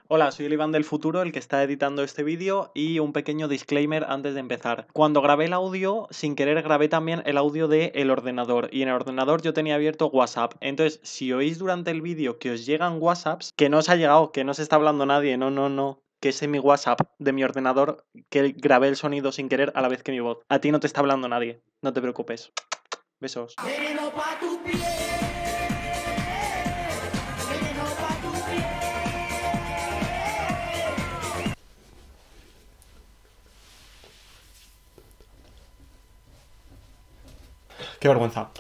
Hola, soy el Iván del futuro, el que está editando este vídeo, y un pequeño disclaimer antes de empezar. Cuando grabé el audio, sin querer grabé también el audio del ordenador, y en el ordenador yo tenía abierto WhatsApp. Entonces, si oís durante el vídeo que os llegan WhatsApps, que no os ha llegado, que no se está hablando nadie, no, que ese es mi WhatsApp de mi ordenador, que grabé el sonido sin querer a la vez que mi voz. A ti no te está hablando nadie, no te preocupes. Besos. Qué vergüenza.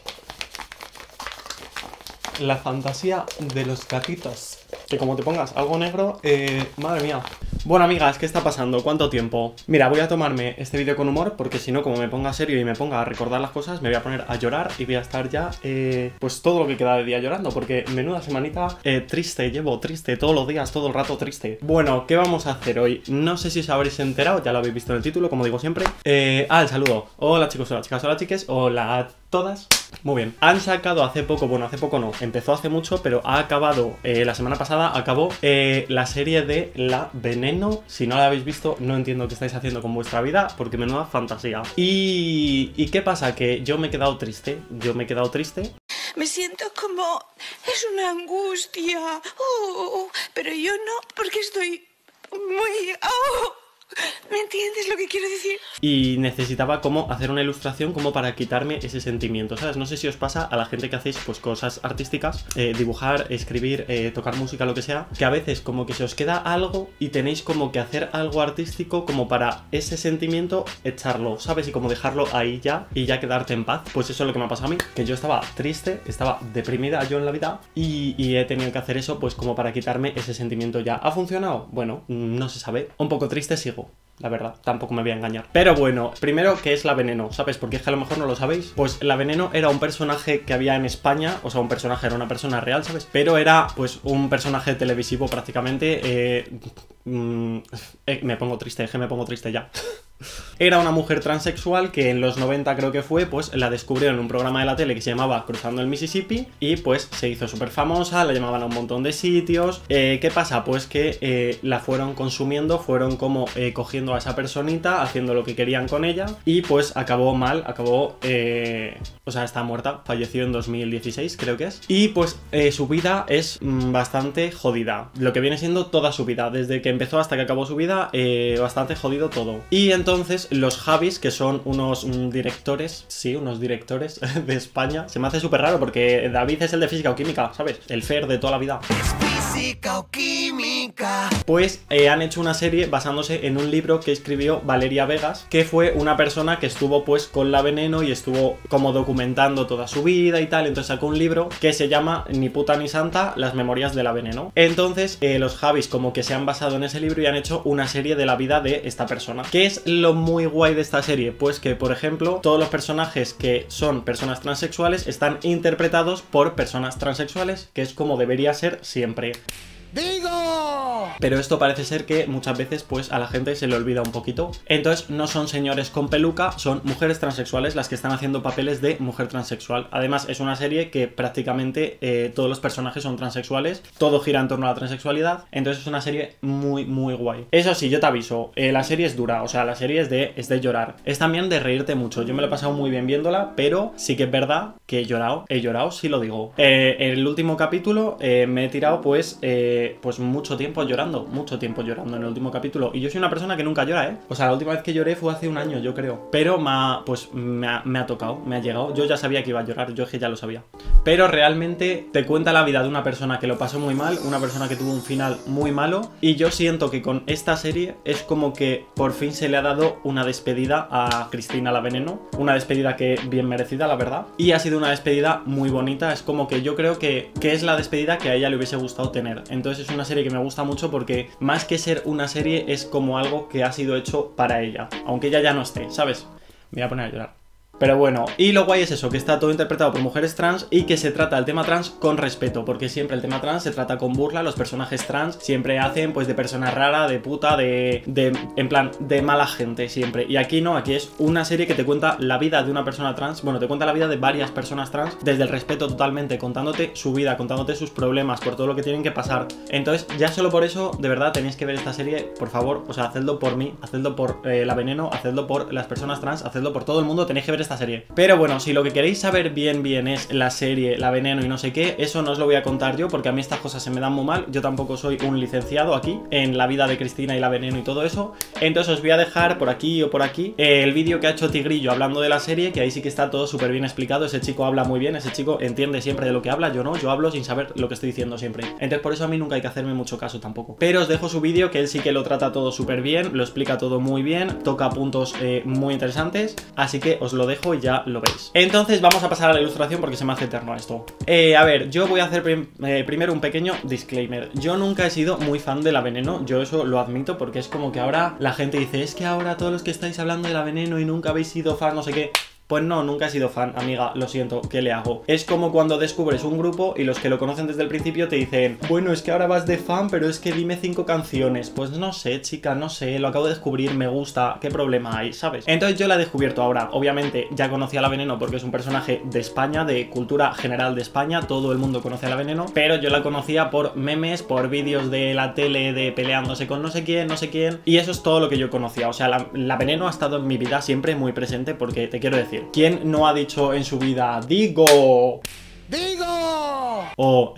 La fantasía de los gatitos. Que como te pongas algo negro, madre mía. Bueno, amigas, ¿qué está pasando? ¿Cuánto tiempo? Mira, voy a tomarme este vídeo con humor, porque si no, como me ponga serio y me ponga a recordar las cosas, me voy a poner a llorar y voy a estar ya, pues todo lo que queda de día llorando, porque menuda semanita triste, llevo triste todos los días, todo el rato triste. Bueno, ¿qué vamos a hacer hoy? No sé si os habréis enterado, ya lo habéis visto en el título, como digo siempre. El saludo. Hola chicos, hola chicas, hola chiques, hola a todas. Muy bien, han sacado hace poco, bueno, hace poco no, empezó hace mucho, pero ha acabado, la semana pasada acabó la serie de La Veneno. Si no la habéis visto, no entiendo qué estáis haciendo con vuestra vida, porque menuda fantasía. ¿Y qué pasa? Que yo me he quedado triste, Me siento como... es una angustia. Pero yo no, porque estoy muy... ¿Me entiendes lo que quiero decir? Y necesitaba como hacer una ilustración como para quitarme ese sentimiento, ¿sabes? No sé si os pasa a la gente que hacéis pues cosas artísticas, dibujar, escribir, tocar música, lo que sea, que a veces como que se os queda algo y tenéis como que hacer algo artístico como para ese sentimiento echarlo, ¿sabes? Y como dejarlo ahí ya y ya quedarte en paz. Pues eso es lo que me ha pasado a mí, que yo estaba triste, estaba deprimida yo en la vida y he tenido que hacer eso pues como para quitarme ese sentimiento ya. ¿Ha funcionado? Bueno, no se sabe. Un poco triste sigo. La verdad, tampoco me voy a engañar. Pero bueno, primero, ¿qué es La Veneno? ¿Sabes? Porque es que a lo mejor no lo sabéis. Pues La Veneno era un personaje que había en España. O sea, un personaje, era una persona real, ¿sabes? Pero era, pues, un personaje televisivo prácticamente. Me pongo triste, me pongo triste ya. Era una mujer transexual que en los 90 creo que fue, pues la descubrieron en un programa de la tele que se llamaba Cruzando el Mississippi y pues se hizo súper famosa, la llamaban a un montón de sitios. ¿Qué pasa? Pues que la fueron consumiendo, fueron como cogiendo a esa personita, haciendo lo que querían con ella y pues acabó mal, o sea, está muerta, falleció en 2016 creo que es. Y pues su vida es bastante jodida, lo que viene siendo toda su vida, desde que empezó hasta que acabó su vida, bastante jodido todo. Y entonces los Javis, que son unos directores, sí, unos directores de España, se me hace súper raro porque David es el de física o química, ¿sabes? El Fer de toda la vida. Física o química. Pues han hecho una serie basándose en un libro que escribió Valeria Vegas, que fue una persona que estuvo pues con La Veneno y estuvo como documentando toda su vida y tal. Entonces sacó un libro que se llama Ni puta ni santa, las memorias de La Veneno. Entonces los Javis como que se han basado en ese libro y han hecho una serie de la vida de esta persona. ¿Qué es lo muy guay de esta serie? Pues que, por ejemplo, todos los personajes que son personas transexuales están interpretados por personas transexuales, que es como debería ser siempre. ¡Digo! Pero esto parece ser que muchas veces pues a la gente se le olvida un poquito. Entonces no son señores con peluca, son mujeres transexuales las que están haciendo papeles de mujer transexual. Además es una serie que prácticamente todos los personajes son transexuales, todo gira en torno a la transexualidad. Entonces es una serie muy muy guay. Eso sí, yo te aviso, la serie es dura, o sea, la serie es de llorar. Es también de reírte mucho. Yo me lo he pasado muy bien viéndola, pero sí que es verdad que he llorado, sí lo digo. En el último capítulo me he tirado pues mucho tiempo llorando en el último capítulo. Y yo soy una persona que nunca llora, ¿eh? O sea, la última vez que lloré fue hace un año, yo creo. Pero me ha tocado, me ha llegado. Yo ya sabía que iba a llorar, yo es que ya lo sabía. Pero realmente te cuenta la vida de una persona que lo pasó muy mal, una persona que tuvo un final muy malo. Y yo siento que con esta serie es como que por fin se le ha dado una despedida a Cristina La Veneno. Una despedida que bien merecida, la verdad. Y ha sido una despedida muy bonita. Es como que yo creo que es la despedida que a ella le hubiese gustado tener. Entonces es una serie que me gusta mucho porque más que ser una serie es como algo que ha sido hecho para ella, aunque ella ya no esté, ¿sabes? Me voy a poner a llorar. Pero bueno, y lo guay es eso, que está todo interpretado por mujeres trans y que se trata el tema trans con respeto, porque siempre el tema trans se trata con burla, los personajes trans siempre hacen pues de persona rara, de puta, en plan, de mala gente siempre. Y aquí no, aquí es una serie que te cuenta la vida de una persona trans, bueno, te cuenta la vida de varias personas trans desde el respeto totalmente, contándote su vida, contándote sus problemas, por todo lo que tienen que pasar. Entonces, ya solo por eso, de verdad, tenéis que ver esta serie, por favor, o sea, hacedlo por mí, hacedlo por La Veneno, hacedlo por las personas trans, hacedlo por todo el mundo, tenéis que ver esta serie. Pero bueno, si lo que queréis saber bien es la serie, La Veneno y no sé qué, eso no os lo voy a contar yo porque a mí estas cosas se me dan muy mal. Yo tampoco soy un licenciado aquí en la vida de Cristina y La Veneno y todo eso. Entonces os voy a dejar por aquí o por aquí el vídeo que ha hecho Tigrillo hablando de la serie, que ahí sí que está todo súper bien explicado. Ese chico habla muy bien, ese chico entiende siempre de lo que habla, yo no, yo hablo sin saber lo que estoy diciendo siempre. Entonces por eso a mí nunca hay que hacerme mucho caso tampoco. Pero os dejo su vídeo, que él sí que lo trata todo súper bien, lo explica todo muy bien, toca puntos muy interesantes, así que os lo dejo y ya lo veis. Entonces vamos a pasar a la ilustración porque se me hace eterno esto. A ver, yo voy a hacer primero un pequeño disclaimer. Yo nunca he sido muy fan de La Veneno, yo eso lo admito, porque es como que ahora la gente dice, es que ahora todos los que estáis hablando de La Veneno y nunca habéis sido fan, no sé qué. Pues no, nunca he sido fan, amiga, lo siento, ¿qué le hago? Es como cuando descubres un grupo y los que lo conocen desde el principio te dicen, bueno, es que ahora vas de fan, pero es que dime 5 canciones. Pues no sé, chica, no sé, lo acabo de descubrir, me gusta, ¿qué problema hay, sabes? Entonces yo la he descubierto ahora. Obviamente ya conocía a La Veneno porque es un personaje de España, de cultura general de España, todo el mundo conoce a La Veneno, pero yo la conocía por memes, por vídeos de la tele de peleándose con no sé quién, y eso es todo lo que yo conocía. O sea, la Veneno ha estado en mi vida siempre muy presente porque te quiero decir, ¿quién no ha dicho en su vida digo? ¡Digo! O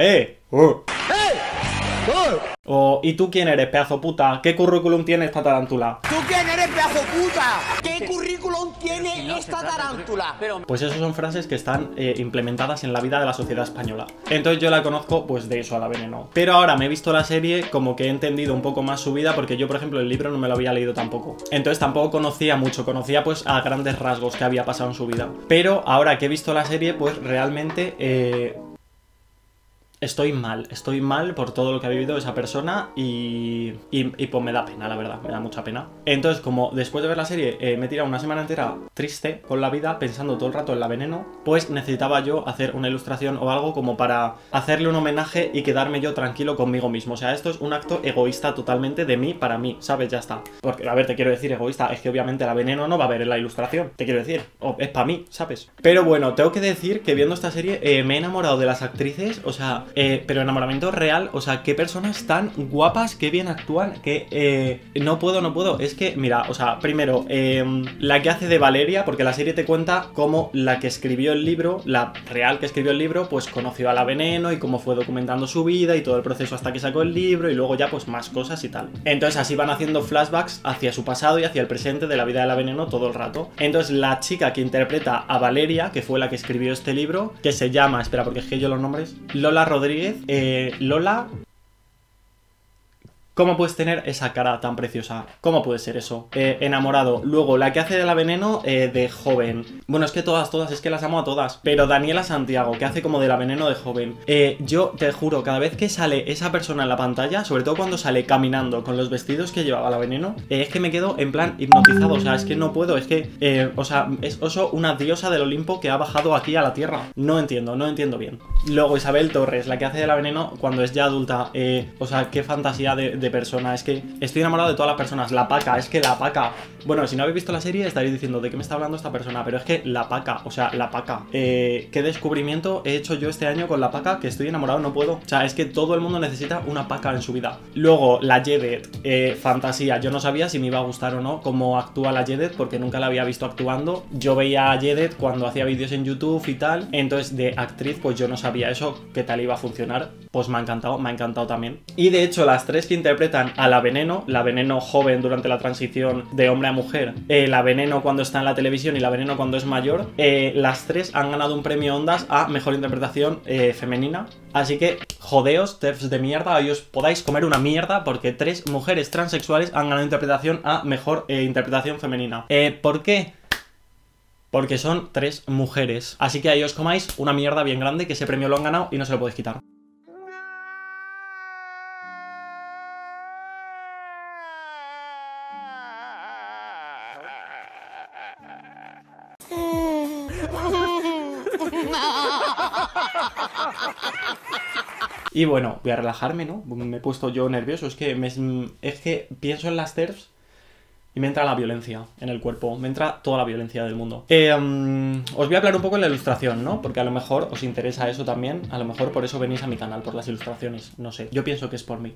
o ¿y tú quién eres, pedazo puta? ¿Qué currículum tiene esta tarántula? ¿Tú quién eres, pedazo puta? ¿Qué currículum tiene esta tarántula? Pues esas son frases que están implementadas en la vida de la sociedad española. Entonces yo la conozco pues de eso, a La Veneno. Pero ahora me he visto la serie, como que he entendido un poco más su vida, porque yo, por ejemplo, el libro no me lo había leído tampoco. Entonces tampoco conocía mucho, conocía pues a grandes rasgos que había pasado en su vida. Pero ahora que he visto la serie, pues realmente estoy mal por todo lo que ha vivido esa persona y pues me da pena, la verdad, me da mucha pena. Entonces, como después de ver la serie me he tirado una semana entera triste con la vida, pensando todo el rato en La Veneno, pues necesitaba yo hacer una ilustración o algo como para hacerle un homenaje y quedarme yo tranquilo conmigo mismo. O sea, esto es un acto egoísta totalmente de mí para mí, ¿sabes? Ya está. Porque, a ver, te quiero decir egoísta, es que obviamente La Veneno no va a ver en la ilustración, te quiero decir, es para mí, ¿sabes? Pero bueno, tengo que decir que viendo esta serie me he enamorado de las actrices, o sea, pero enamoramiento real, o sea, qué personas tan guapas, qué bien actúan, que no puedo, es que, mira, o sea, primero, la que hace de Valeria, porque la serie te cuenta cómo la que escribió el libro, la real que escribió el libro, pues conoció a La Veneno y cómo fue documentando su vida y todo el proceso hasta que sacó el libro y luego ya pues más cosas y tal. Entonces así van haciendo flashbacks hacia su pasado y hacia el presente de la vida de La Veneno todo el rato. Entonces la chica que interpreta a Valeria, que fue la que escribió este libro, que se llama, espera, porque es que yo los nombres, Lola Rodríguez. Lola, ¿cómo puedes tener esa cara tan preciosa? ¿Cómo puede ser eso? Enamorado. Luego, la que hace de La Veneno de joven. Bueno, es que todas, es que las amo a todas. Pero Daniela Santiago, que hace como de La Veneno de joven. Yo te juro, cada vez que sale esa persona en la pantalla, sobre todo cuando sale caminando con los vestidos que llevaba La Veneno, es que me quedo en plan hipnotizado. O sea, es que no puedo, es que, o sea, es una diosa del Olimpo que ha bajado aquí a la tierra. No entiendo bien. Luego, Isabel Torres, la que hace de La Veneno cuando es ya adulta. O sea, qué fantasía de persona. Es que estoy enamorado de todas las personas. La Paca, es que la Paca. Bueno, si no habéis visto la serie estaréis diciendo de qué me está hablando esta persona, pero es que la Paca, o sea, la Paca. Qué descubrimiento he hecho yo este año con la Paca, que estoy enamorado, no puedo. O sea, es que todo el mundo necesita una Paca en su vida. Luego, la Jedet, fantasía. Yo no sabía si me iba a gustar o no cómo actúa la Jedet, porque nunca la había visto actuando. Yo veía a Jedet cuando hacía vídeos en YouTube y tal. Entonces, de actriz, pues yo no sabía eso, qué tal iba a funcionar. Pues me ha encantado también. Y de hecho, las tres que interpretan a La Veneno joven durante la transición de hombre a mujer, La Veneno cuando está en la televisión y La Veneno cuando es mayor, las tres han ganado un premio Ondas a mejor interpretación femenina. Así que, jodeos, TERFs de mierda, hoy os podáis comer una mierda porque tres mujeres transexuales han ganado interpretación a mejor interpretación femenina. ¿Por qué? Porque son tres mujeres. Así que ahí os comáis una mierda bien grande, que ese premio lo han ganado y no se lo podéis quitar. Y bueno, voy a relajarme, ¿no? Me he puesto yo nervioso. Es que pienso en las TERFs y me entra la violencia en el cuerpo. Me entra toda la violencia del mundo. Os voy a hablar un poco de la ilustración, ¿no? Porque a lo mejor os interesa eso también. A lo mejor por eso venís a mi canal, por las ilustraciones. No sé, yo pienso que es por mí.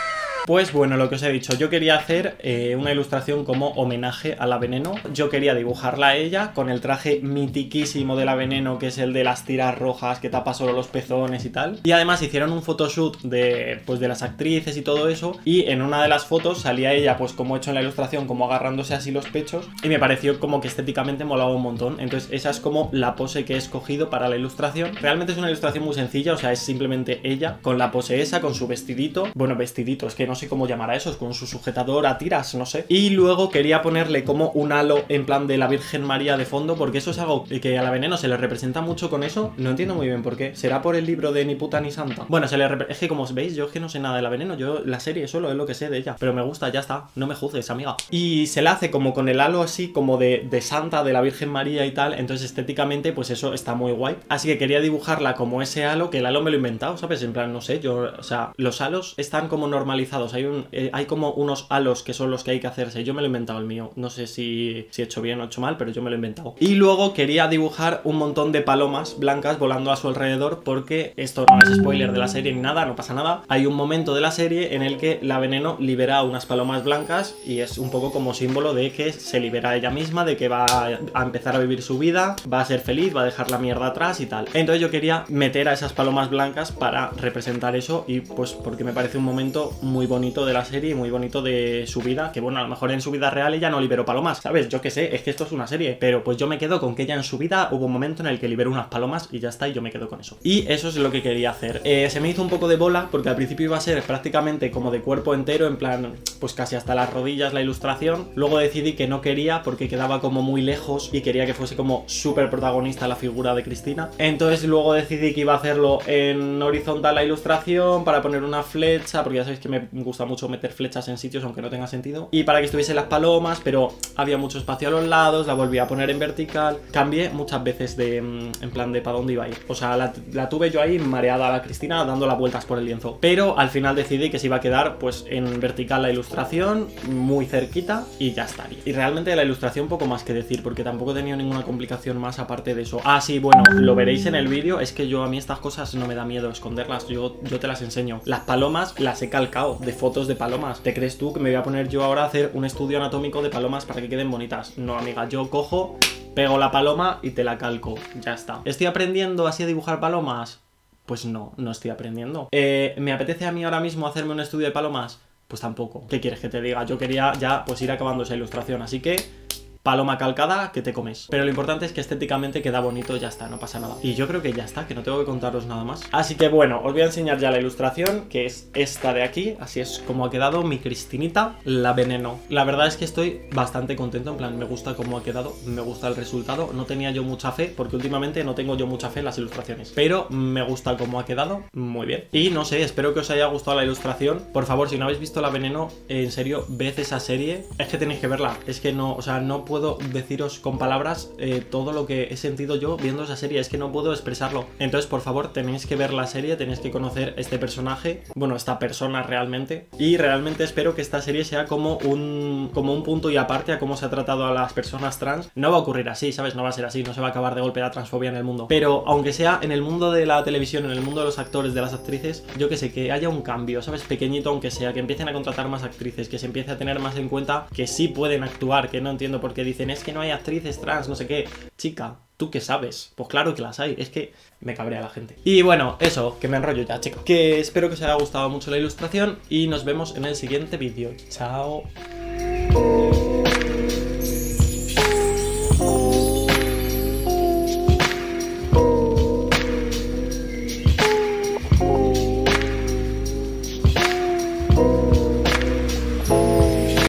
Pues bueno, lo que os he dicho, yo quería hacer una ilustración como homenaje a la Veneno. Yo quería dibujarla a ella con el traje mitiquísimo de la Veneno, que es el de las tiras rojas que tapa solo los pezones y tal. Y además hicieron un photoshoot de las actrices y todo eso. Y en una de las fotos salía ella, pues como he hecho en la ilustración, como agarrándose así los pechos. Y me pareció como que estéticamente molaba un montón. Entonces esa es como la pose que he escogido para la ilustración. Realmente es una ilustración muy sencilla, o sea, es simplemente ella con la pose esa, con su vestidito. Bueno, vestidito, es que no sé cómo llamar a eso, con su sujetador a tiras, no sé. Y luego quería ponerle como un halo en plan de la Virgen María de fondo, porque eso es algo que a la Veneno se le representa mucho con eso. No entiendo muy bien por qué. ¿Será por el libro de Ni puta ni santa? Bueno, es que como os veis, yo es que no sé nada de la Veneno. Yo la serie solo es lo que sé de ella, pero me gusta, ya está. No me juzgues, amiga. Y se la hace como con el halo así, como de santa, de la Virgen María y tal. Entonces estéticamente, pues eso está muy guay. Así que quería dibujarla como ese halo, que el halo me lo he inventado, ¿sabes? En plan, no sé, o sea, los halos están como normalizados. Hay como unos halos que son los que hay que hacerse. Yo me lo he inventado el mío. No sé si he hecho bien o he hecho mal, pero yo me lo he inventado. Y luego quería dibujar un montón de palomas blancas volando a su alrededor, porque esto no es spoiler de la serie ni nada, no pasa nada. Hay un momento de la serie en el que la Veneno libera unas palomas blancas y es un poco como símbolo de que se libera ella misma, de que va a empezar a vivir su vida, va a ser feliz, va a dejar la mierda atrás y tal. Entonces yo quería meter a esas palomas blancas para representar eso y pues porque me parece un momento muy bonito de la serie, muy bonito de su vida, que bueno, a lo mejor en su vida real ella no liberó palomas, ¿sabes? Yo qué sé, es que esto es una serie, pero pues yo me quedo con que ella en su vida hubo un momento en el que liberó unas palomas y ya está, y yo me quedo con eso. Y eso es lo que quería hacer. Se me hizo un poco de bola, porque al principio iba a ser prácticamente como de cuerpo entero, en plan, pues casi hasta las rodillas la ilustración. Luego decidí que no quería, porque quedaba como muy lejos y quería que fuese como súper protagonista la figura de Cristina. Entonces luego decidí que iba a hacerlo en horizontal la ilustración, para poner una flecha, porque ya sabéis que me gusta mucho meter flechas en sitios aunque no tenga sentido, y para que estuviesen las palomas, pero había mucho espacio a los lados, la volví a poner en vertical, cambié muchas veces en plan de para dónde iba a ir, o sea, la tuve yo ahí mareada a la Cristina dando las vueltas por el lienzo, pero al final decidí que se iba a quedar pues en vertical la ilustración, muy cerquita, y ya estaría. Y realmente la ilustración poco más que decir, porque tampoco he tenido ninguna complicación más aparte de eso. Ah, sí, bueno, lo veréis en el vídeo, es que a mí estas cosas no me da miedo esconderlas, yo te las enseño. Las palomas las he calcado de fotos de palomas. ¿Te crees tú que me voy a poner yo ahora a hacer un estudio anatómico de palomas para que queden bonitas? No, amiga, yo cojo, pego la paloma y te la calco, ya está. ¿Estoy aprendiendo así a dibujar palomas? Pues no estoy aprendiendo. ¿Me apetece a mí ahora mismo hacerme un estudio de palomas? Pues tampoco. ¿Qué quieres que te diga? Yo quería ya pues ir acabando esa ilustración, así que paloma calcada que te comes. Pero lo importante es que estéticamente queda bonito, ya está, no pasa nada. Y yo creo que ya está, que no tengo que contaros nada más. Así que bueno, os voy a enseñar ya la ilustración, que es esta de aquí. Así es como ha quedado mi Cristinita, la Veneno. La verdad es que estoy bastante contento, en plan, me gusta cómo ha quedado, me gusta el resultado. No tenía yo mucha fe, porque últimamente no tengo yo mucha fe en las ilustraciones, pero me gusta cómo ha quedado, muy bien. Y no sé, espero que os haya gustado la ilustración. Por favor, si no habéis visto la Veneno, en serio, ved esa serie. Es que tenéis que verla, es que no, o sea, no puedo deciros con palabras todo lo que he sentido yo viendo esa serie, es que no puedo expresarlo. Entonces, por favor, tenéis que ver la serie, tenéis que conocer este personaje, bueno, esta persona realmente, y realmente espero que esta serie sea como un punto y aparte a cómo se ha tratado a las personas trans. No va a ocurrir así, ¿sabes? No va a ser así, no se va a acabar de golpe la transfobia en el mundo, pero aunque sea en el mundo de la televisión, en el mundo de los actores, de las actrices, yo que sé, que haya un cambio, ¿sabes? Pequeñito aunque sea, que empiecen a contratar más actrices, que se empiece a tener más en cuenta que sí pueden actuar, que no entiendo por qué dicen es que no hay actrices trans, no sé qué. Chica, ¿tú qué sabes? Pues claro que las hay, es que me cabrea la gente. Y bueno, eso, que me enrollo ya, chicos. Que espero que os haya gustado mucho la ilustración y nos vemos en el siguiente vídeo. Chao.